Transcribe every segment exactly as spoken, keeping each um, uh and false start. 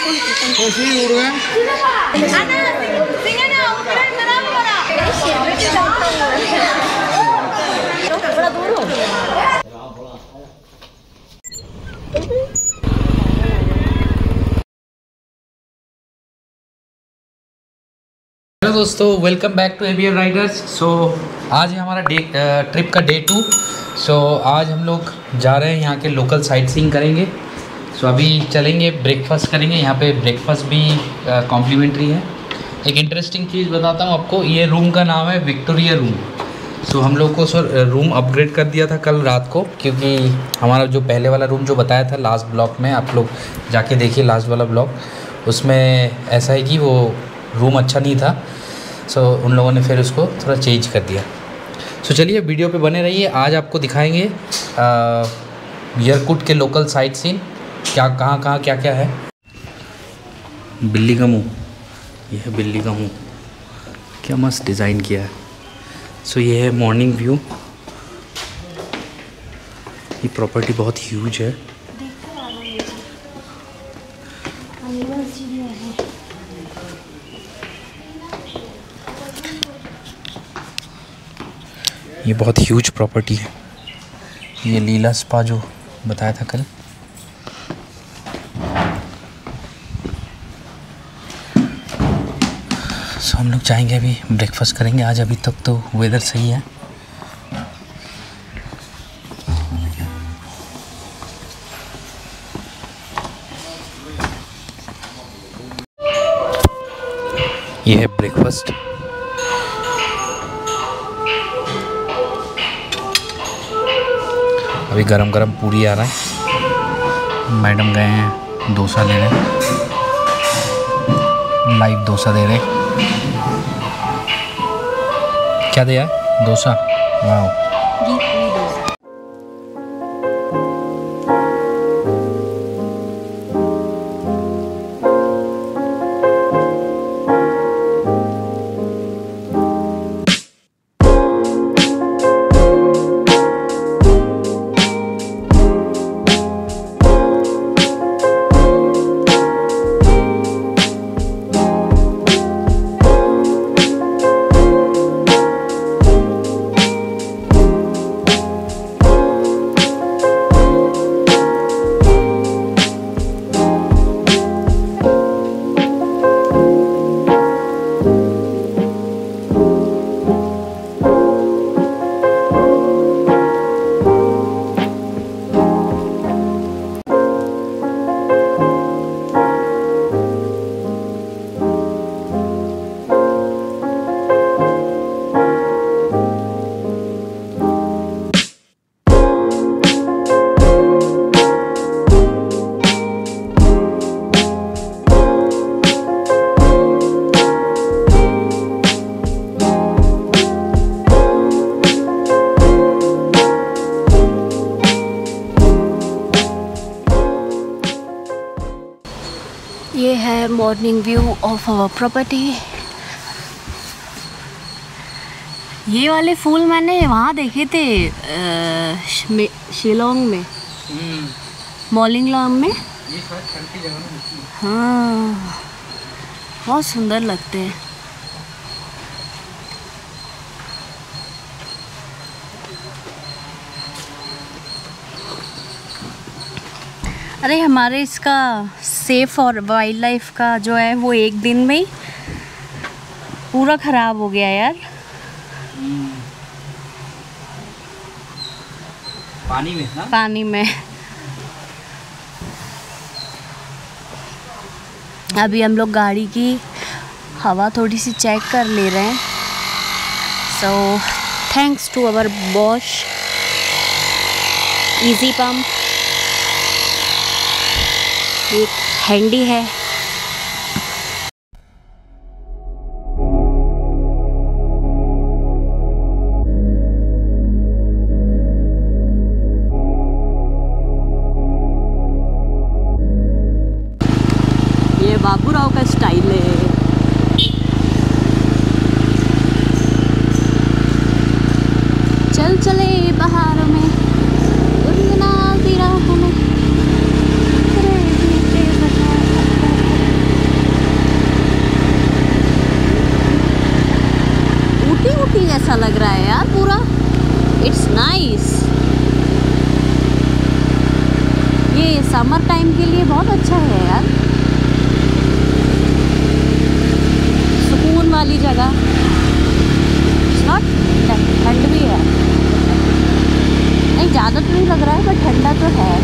खुशी उड़ गए। बड़ा दूर हो। हेलो दोस्तों, welcome back to avier riders. So आज है हमारा डे ट्रिप का डे टू। सो आज हम लोग जा रहे हैं, यहाँ के लोकल साइट सीइंग करेंगे। सो so, अभी चलेंगे, ब्रेकफास्ट करेंगे। यहाँ पे ब्रेकफास्ट भी कॉम्प्लीमेंट्री है। एक इंटरेस्टिंग चीज़ बताता हूँ आपको, ये रूम का नाम है विक्टोरिया रूम। सो so, हम लोग को सर रूम अपग्रेड कर दिया था कल रात को, क्योंकि हमारा जो पहले वाला रूम जो बताया था लास्ट ब्लॉग में, आप लोग जाके देखिए लास्ट वाला ब्लॉग, उसमें ऐसा है कि वो रूम अच्छा नहीं था। सो so, उन लोगों ने फिर उसको थोड़ा चेंज कर दिया। सो so, चलिए वीडियो पे बने रहिए। आज आपको दिखाएंगे यरकुट के लोकल साइट सीन, क्या कहाँ कहाँ क्या क्या है। बिल्ली का मुंह, यह है बिल्ली का मुंह, क्या मस्त डिज़ाइन किया है। सो so, ये है मॉर्निंग व्यू। ये प्रॉपर्टी बहुत ह्यूज है। ये बहुत ह्यूज प्रॉपर्टी है। ये लीला स्पा जो बताया था कल। सो हम लोग जाएंगे, अभी ब्रेकफास्ट करेंगे। आज अभी तक तो वेदर सही है। ये है ब्रेकफास्ट। अभी गरम गरम पूरी आ रहा है। मैडम गए हैं डोसा ले रहे हैं, लाइव डोसा दे रहे हैं। क्या दिया? डोसा। वाह। ये है morning view of our property. ये वाले फूल मैंने वहाँ देखे थे शिलोंग में, मॉलिंगलॉन्ग में। ये ठंड की जगह में होती है। हाँ, बहुत सुंदर लगते हैं। अरे हमारे इसका सेफ और वाइल्ड लाइफ का जो है वो एक दिन में ही पूरा ख़राब हो गया यार। पानी में ना? पानी में। अभी हम लोग गाड़ी की हवा थोड़ी सी चेक कर ले रहे हैं। So thanks to our Bosch easy pump. एक हैंडी है। ये बाबूराव का स्टाइल है। चल चले बहारों में, गुनगुनाती राहों में। बहुत अच्छा है यार, सुकून वाली जगह। नॉट ठंड भी है, नहीं ज़्यादा तो नहीं लग रहा है, पर ठंडा तो है।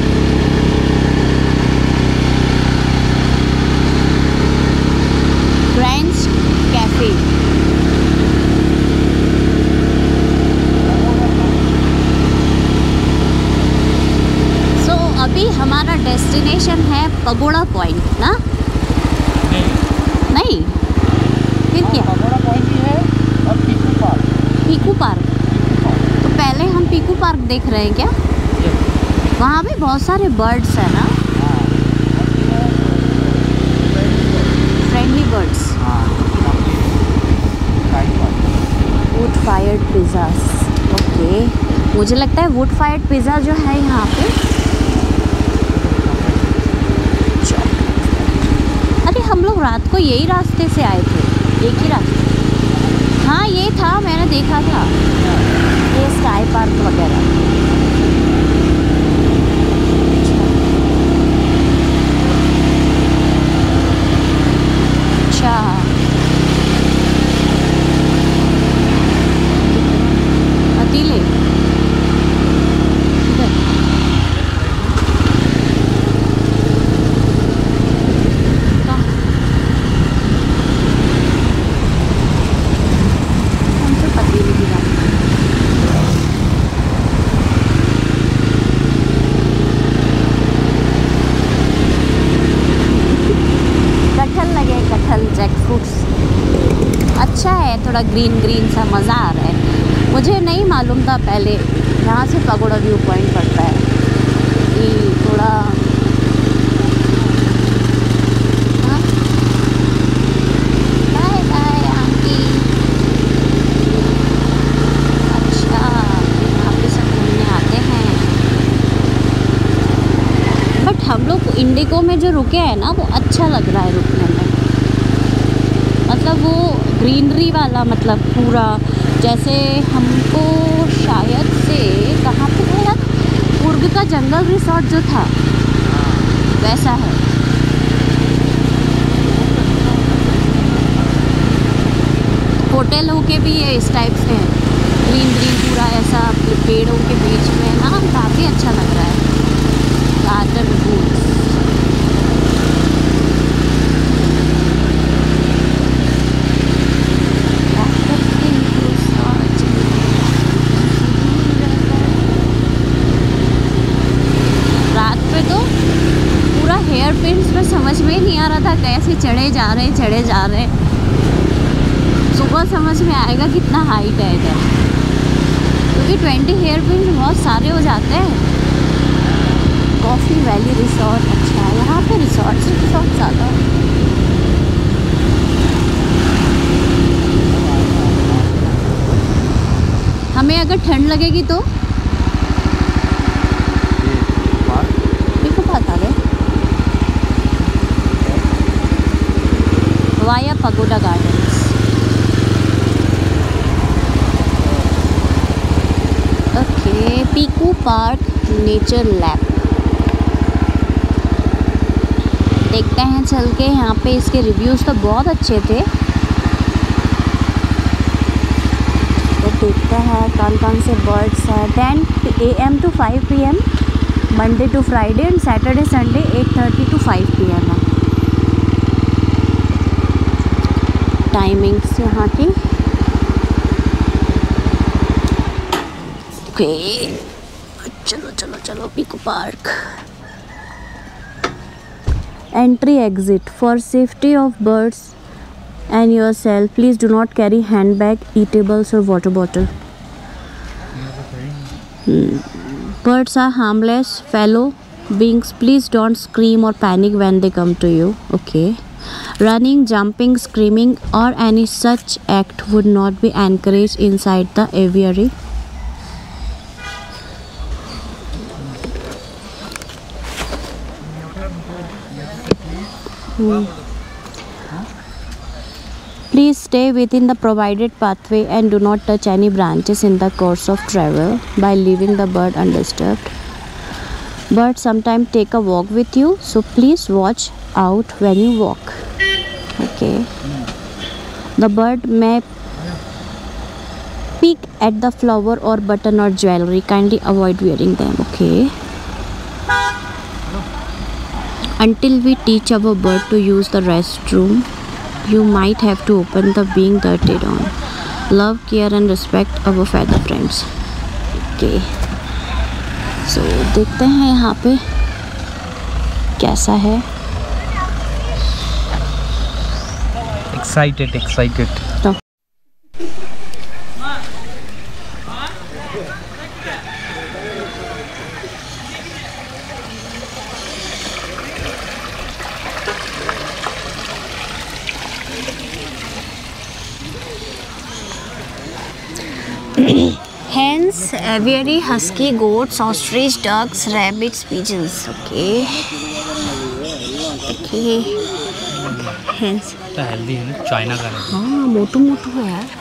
ग्रैंड्स कैफे, सो अभी हमारा डेस्टिनेशन है पगोड़ा पॉइंट ना? नहीं नहीं, फिर क्या? पगोड़ा पॉइंट भी है और पीकू पार्क। पीकू पार्क, तो पहले हम पीकू पार्क देख रहे हैं क्या? वहाँ भी बहुत सारे बर्ड्स हैं ना, friendly birds. Wood fired pizzas, okay. मुझे लगता है वुड फायर्ड पिज़्ज़ा जो है यहाँ पे, अरे हम लोग रात को यही रास्ते से आए थे, एक ही रास्ते। हाँ ये था, मैंने देखा था ये स्काई पार्क वगैरह। अच्छा, अतीले इधर। कहाँ? कौन से पतीले की बात? कटहल लगे, कटहल, जैक फ्रूट्स। अच्छा है, थोड़ा ग्रीन ग्रीन सा, मज़ा आ रहा है। मुझे नहीं मालूम था पहले यहाँ से पगोड़ा व्यू पॉइंट पड़ता है, कि थोड़ा हाँ? Bye bye aunty. अच्छा, यहाँ पे सब घूमने आते हैं। बट हम लोग इंडिगो में जो रुके हैं ना, वो अच्छा लग रहा है रुकने में, मतलब वो ग्रीनरी वाला, मतलब पूरा जैसे हमको शायद से कहाँ पे था यार, कुर्ग का जंगल रिसोर्ट जो था वैसा है। होटल हो के भी ये इस टाइप से है, ग्रीन ग्रीन पूरा ऐसा पेड़ों के बीच में ना, काफ़ी अच्छा लग रहा है। गार्डन बूट्स, हेयर पिन्स में समझ में ही नहीं आ रहा था कैसे चढ़े जा रहे हैं चढ़े जा रहे हैं। सुबह समझ में आएगा कितना हाइट है इधर, क्योंकि ट्वेंटी हेयर पिन्स बहुत सारे हो जाते हैं। कॉफ़ी वैली रिसोर्ट, अच्छा है यहाँ पे रिसोर्ट से रिसोर्ट ज़्यादा। हमें अगर ठंड लगेगी तो via pagoda gardens. Okay, Piku park nature lab देखते हैं चल के। यहाँ पे इसके रिव्यूज़ तो बहुत अच्छे थे, तो देखते हैं कौन कौन से बर्ड्स हैं। Ten A M to five P M Monday to Friday and Saturday Sunday eight thirty to five P M है टाइमिंग्स यहाँ की। ओके, चलो चलो चलो Piku park. Entry exit for safety of birds and yourself, please do not carry handbag, eatables or water bottle. hmm. Birds are harmless fellow beings, please don't scream or panic when they come to you. Okay, running, jumping, screaming or any such act would not be encouraged inside the aviary. hmm. Please stay within the provided pathway and do not touch any branches in the course of travel by leaving the bird undisturbed. Birds sometimes take a walk with you, so please watch out when you walk. Okay. The bird may peek at the flower or button or jewelry. Kindly avoid wearing them. Okay. Until we teach our bird to use the restroom, you might have to open the being dirted on. Love, care and respect our feather friends. Okay. So देखते हैं यहाँ पे कैसा है. Excited, excited. तो hens, aviary, husky, goats, ostrich, ducks, rabbits, pigeons. Okay. Okay. Hens. तो healthy है ना, चाइना का है. हाँ मोटू मोटू है यार.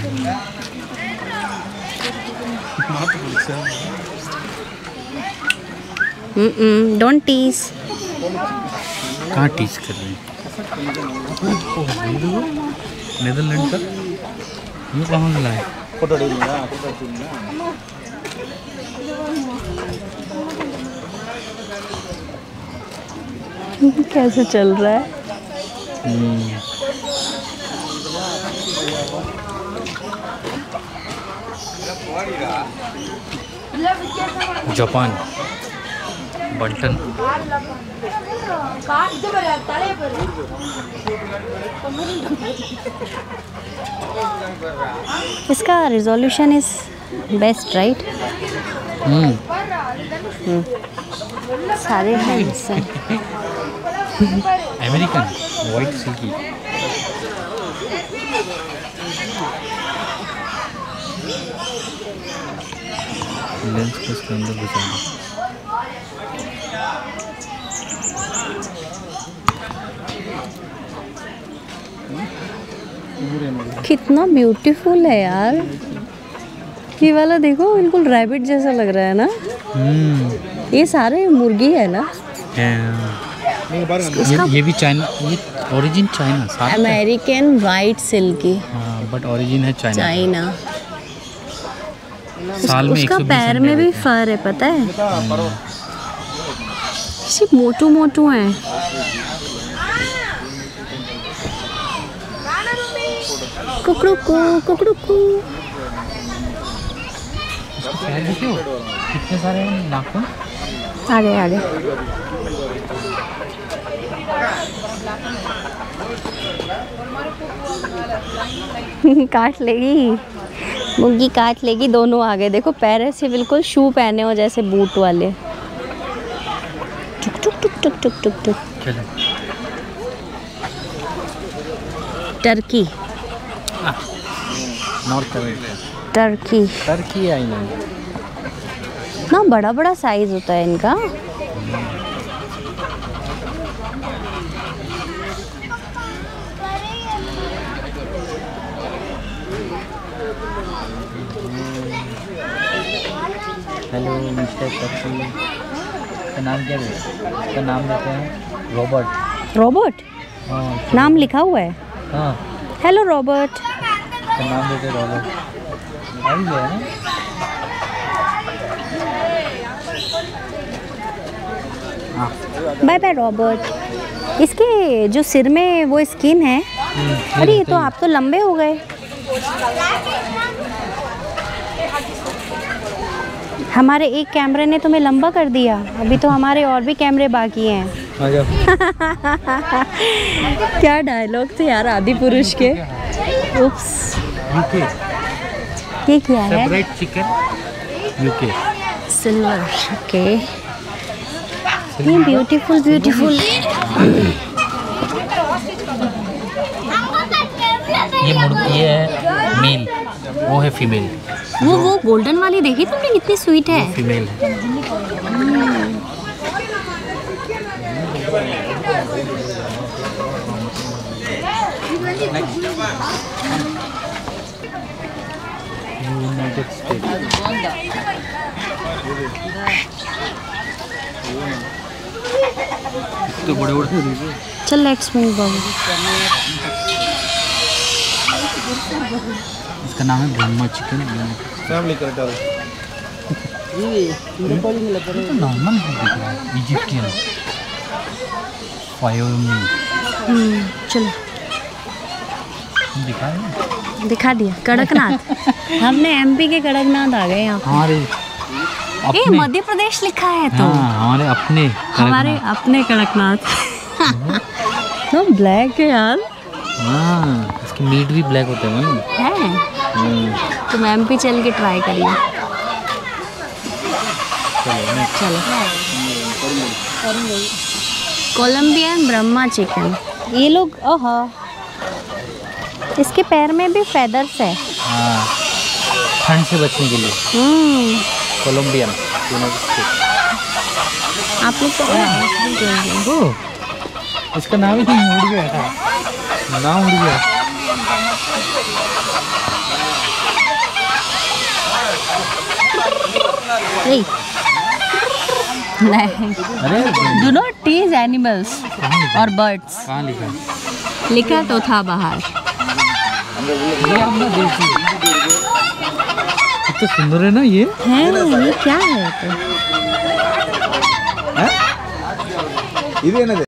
Hmm don't tease. कहाँ टीच कर रही है? नीदरलैंड का ये कहाँ से लाए? कैसे चल रहा है? Japan bantam. इसका रिजोल्यूशन इज बेस्ट राइट. सारे हैंड्स हैं. American white silky. लेंस को इसके अंदर घुसा दो. कितना ब्यूटीफुल है यार. ये वाला देखो बिल्कुल रैबिट जैसा लग रहा है ना. हम्म ये सारे मुर्गी है ना. ये, ये भी चाइना. ये origin China. American white silky. हाँ बट ओरिजिन है चाइना. चाइना. साल में उसका पैर में भी फर है पता है. सिर्फ मोटू मोटू हैं. कुकड़ुकू कुकड़ुकू. देखियो कितने सारे नाखून. आगे आगे. काट लेगी मुर्गी. काट लेगी. दोनों आगे देखो पैर ऐसे बिल्कुल शू पहने हो जैसे बूट वाले. टुक टुक टुक टुक टुक टुक टुक. Turkey. North America. Turkey. Turkey आई ना. ना बड़ा बड़ा साइज होता है इनका. Hello mister turkey. का नाम क्या है? इसका नाम लेते हैं रॉबर्ट. रॉबर्ट. हाँ नाम लिखा हुआ है. हाँ. Hello Robert. का नाम लेते हैं रॉबर्ट. आई गया ना. Bye bye Robert. इसके जो सिर में वो स्किन है. अरे ये तो आप तो लंबे हो गए. हमारे एक कैमरे ने तुम्हें लंबा कर दिया. अभी तो हमारे और भी कैमरे बाकी हैं. क्या डायलॉग थे यार आदि पुरुष के. उप्स. यूके. ये क्या है? Separate chicken UK. Silver. Okay. ये ब्यूटीफुल ब्यूटीफुल. ये मुर्गी है मेल. वो है फीमेल. वो वो गोल्डन वाली देखी तुमने कितनी स्वीट है. फीमेल है. United States. तो बड़े बड़े चल लेट्स मूव बाबू। इसका नाम है ब्रह्मा चिकन। तो नॉर्मल इजिप्टियन फायोमी चलो दिखा दिखा दिया कड़कनाथ। हमने एमपी के कड़कनाथ आ गए यहाँ। हमारे ए मध्य प्रदेश लिखा है तो। हाँ, हमारे अपने हमारे अपने कड़कनाथ। तो ब्लैक है यार। हाँ, इसकी मीट भी ब्लैक होता है ना। है तुम एमपी चल के ट्राई करिए। चलो कोलंबियन ब्रह्मा चिकन। ये लोग ओहो इसके पैर में भी फेदर्स है। हाँ, ठंड से बचने के लिए। हम्म कोलंबियन आप लोग तो ओ, इसका नाम ही उड़ गया। नाम उड़ गया। नहीं नहीं अरे डू नॉट टीज एनिमल्स और बर्ड्स। कहाँ लिखा है? लिखा तो था बाहर। ये अपना देसी है। कितना सुंदर है ना ये। है ये क्या है तो? ಇದೇನದು